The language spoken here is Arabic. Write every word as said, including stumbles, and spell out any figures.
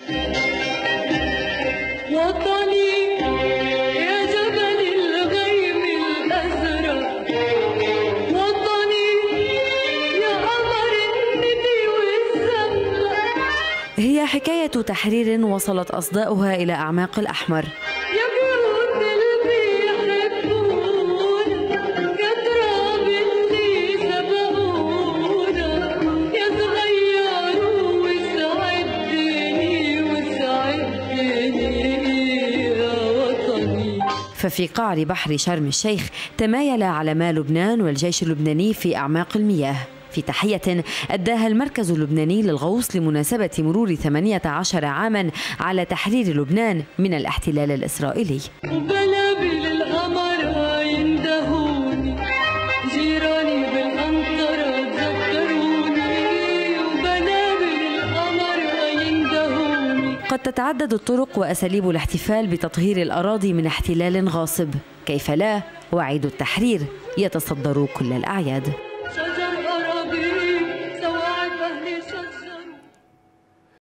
وطني يا جبل الغيم الأزرق، وطني يا قمر الندي والزمرق. هي حكاية تحرير وصلت أصداؤها إلى أعماق الأحمر. يا بيوت اللي بيحبونا كتراب اللي سبقونا، يا صغيروا وسعدني وسعدني يا وطني. ففي قعر بحر شرم الشيخ تمايل علما لبنان والجيش اللبناني في أعماق المياه في تحية أداها المركز اللبناني للغوص لمناسبة مرور ثمانية عشر عاما على تحرير لبنان من الاحتلال الإسرائيلي. وبلابل القمر يندهوني، جيراني بالقنطرة تذكروني، وبلابل القمر يندهوني. قد تتعدد الطرق وأساليب الاحتفال بتطهير الأراضي من احتلال غاصب، كيف لا وعيد التحرير يتصدر كل الأعياد.